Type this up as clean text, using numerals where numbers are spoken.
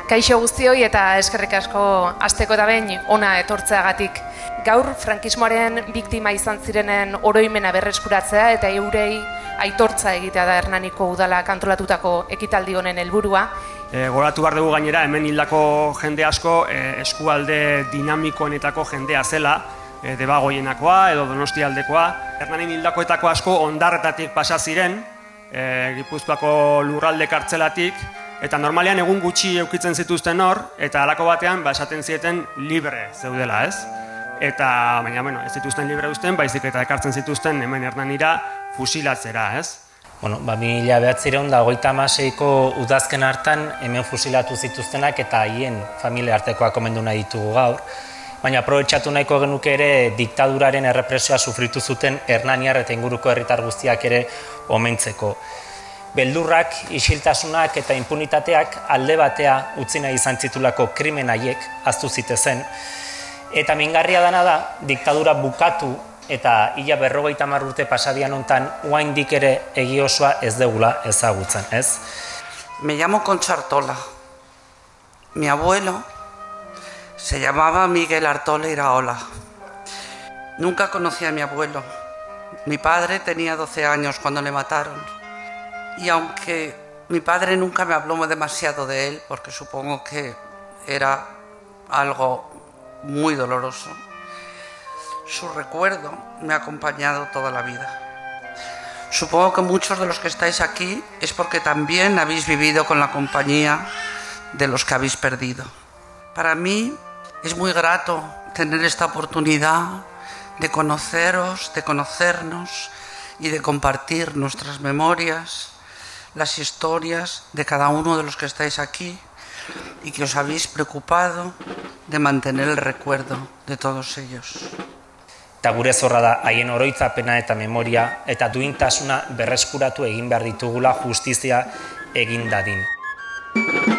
Kaixo guztioi eta eskerrik asko hasteko eta behin ona etortzeagatik. Gaur frankismoaren biktima izan zirenen oroimena berreskuratzea eta eurei aitortza egitea da Hernaniko udalak antolatutako ekitaldi honen helburua. Goratu behar dugu gainera, hemen hildako jende asko eskualde dinamikoenetako jendea zela, Debagoienakoa edo Donostialdekoa. Hernanin hildakoetako asko Ondarretatik pasa ziren, Gipuzkoako lurralde kartzelatik, eta normalean egun gutxi eukitzen zituzten hor, eta halako batean esaten zieten libre zeudela, ez? Eta, baina, ez zituzten libre uzten, baizik eta ekartzen zituzten hemen Hernanira fusilatzera, ez? 1926ko udazken hartan hemen fusilatu zituztenak eta haien familia artekoak omendu nahi ditugu gaur. Baina aprobetxatu nahiko genuke ere diktaduraren errepresioa sufritu zuten Hernaniar eta inguruko herritar guztiak ere omentzeko. Beldurrak, isiltasunak eta impunitateak alde batea utzi nahi izan zitulako krimen haiek ahaztu zitezen. Eta mingarria dena da, diktadura bukatu eta 50 urte pasadian hontan oraindik ere egi osoa ez degula ezagutzen, ez? Me llamo Concha Artola. Mi abuelo se llamaba Miguel Artola Iraola. Nunca conocí a mi abuelo. Mi padre tenía 12 años cuando le mataron. Y aunque mi padre nunca me habló demasiado de él, porque supongo que era algo muy doloroso, su recuerdo me ha acompañado toda la vida. Supongo que muchos de los que estáis aquí es porque también habéis vivido con la compañía de los que habéis perdido. Para mí es muy grato tener esta oportunidad de conoceros, de conocernos y de compartir nuestras memorias, las historias de cada uno de los que estáis aquí y que os habéis preocupado de mantener el recuerdo de todos ellos. Eta gure zorra da haien oroitzapena eta memoria eta duintasuna berreskuratu egin behar ditugula justizia egin dadin.